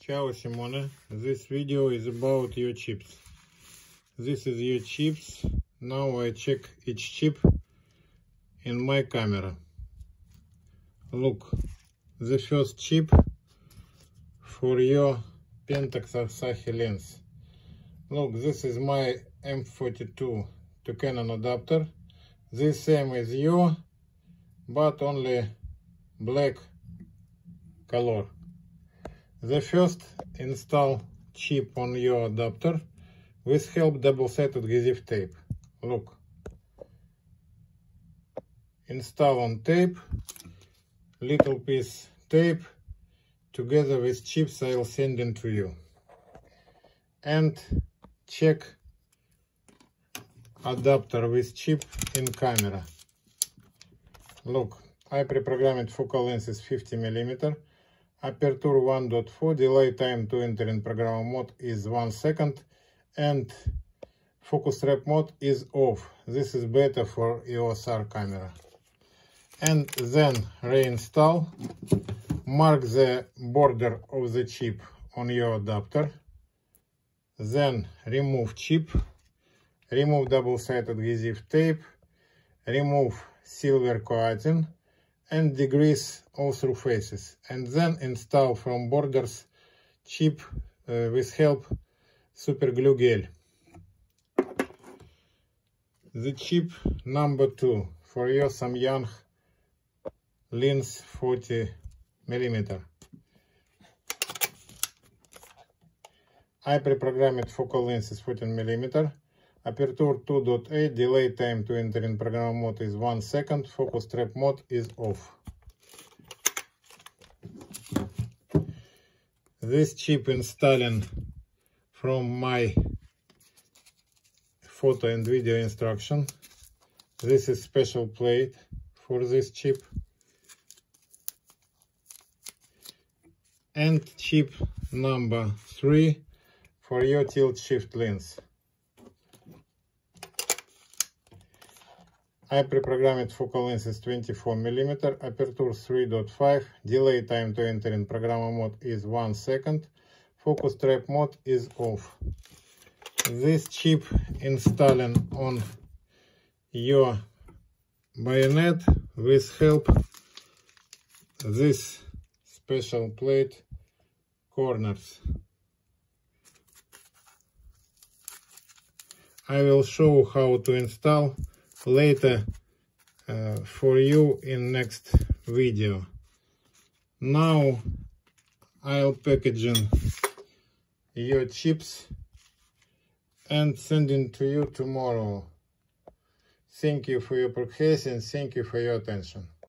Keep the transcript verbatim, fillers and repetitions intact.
Ciao Simone, this video is about your chips. This is your chips. Now I check each chip in my camera. Look, the first chip for your Pentax Asahi lens. Look, this is my M forty-two to Canon adapter. The same as your, but only black color. The first install chip on your adapter with help double-sided adhesive tape. Look. Install on tape, little piece tape, together with chips I'll send in to you. And check adapter with chip in camera. Look, I pre-programmed focal length is fifty millimeter. Aperture one point four, delay time to enter in program mode is one second, and focus trap mode is off. This is better for E O S R camera. And then reinstall, mark the border of the chip on your adapter, then remove chip, remove double-sided adhesive tape, remove silver coating, and degrease all surfaces, and then install from borders chip uh, with help super glue gel. The chip number two for your Samyang lens forty millimeter. I pre-programmed focal length is fourteen millimeter. Aperture two point eight, delay time to enter in program mode is one second, focus trap mode is off. This chip installing from my photo and video instruction. This is special plate for this chip. And chip number three for your tilt shift lens. I pre-programmed focal length is twenty-four millimeter, aperture three point five, delay time to enter in program mode is one second, focus trap mode is off. This chip installing on your bayonet with help this special plate corners. I will show how to install later uh, for you in next video. Now I'll packaging your chips and sending to you tomorrow. Thank you for your purchase and thank you for your attention.